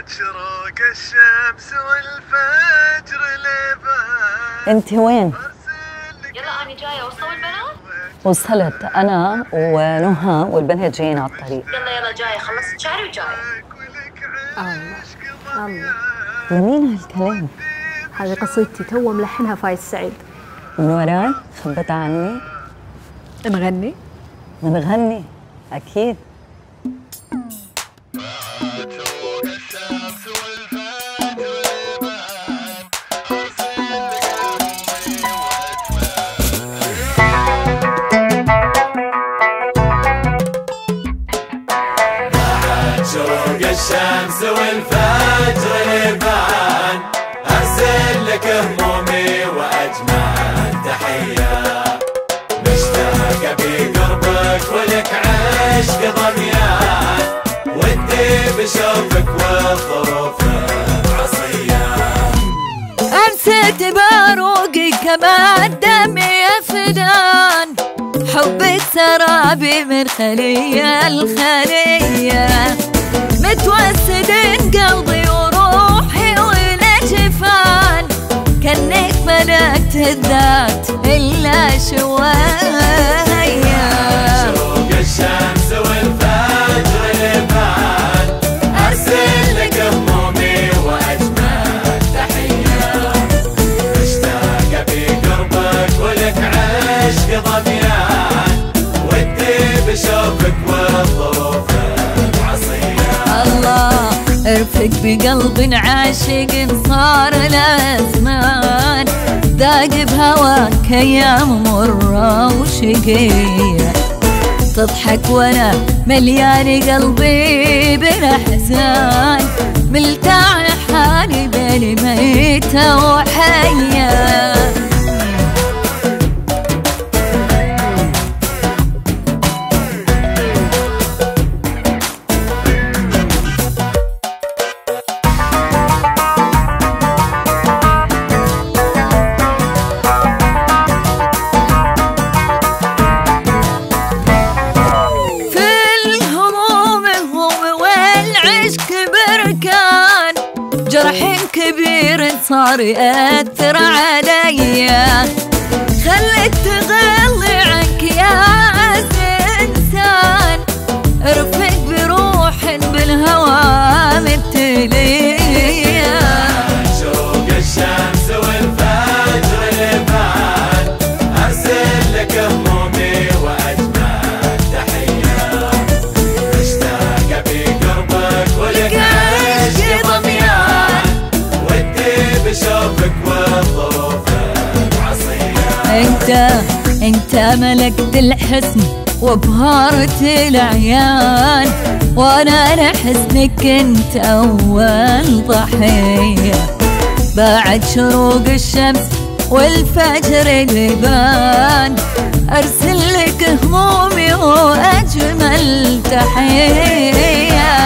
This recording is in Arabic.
شروق الشمس والفجر لبان. انت وين؟ يلا أنا جاية. وصلوا البنات؟ وصلت أنا ونهى والبنات جايين على الطريق. يلا جاية، خلصت شعري وجاية. الله لمين هالكلام؟ هذه قصيدتي تو ملحنها فايز سعيد. من وراي؟ خبت عني؟ نغني؟ منغني أكيد. شروق الشمس والفجر يبان، أرسل لك همومي وأجمل تحية، مشتاق بقربك ولك عشق ضميان، ودي بشوفك والظروف عصية. أمسيت باروقي كمان دمي فدان، حبك سرابي من خلية الخلية، متوسدين قلبي وروحي والجفان، كأنك ملكت الذات إلا شوية. شروق الشمس والفجر يبان، أرسل لك همومي وأجمل تحية، مشتاق بقربك ولك عشق ضميان، ودي بشوفك والظروف عصية. الله ارفق بقلب عاشق صار الأزمان، ذاق بهواك أيام مرة وشقية، تضحك وأنا مليان قلبي بالأحزان، ملتاع حالي بين ميتة وحية. جرح كبير صار يأثر عليا، خليك تغلي عنك يا عز إنسان، ارفق بروح بالهوى مبتلية. شروق الشمس والفجر يبان، أرسل لك همومي وأجمل تحية، مشتاق بقربك ولك عشق ضميان، ودي بشوفك والظروف عصية. انت ملكت الحسن وبهارة العيان، وانا لحسنك انت اول ضحية، بعد شروق الشمس والفجر يبان، ارسل لك همومي واجمل تحية.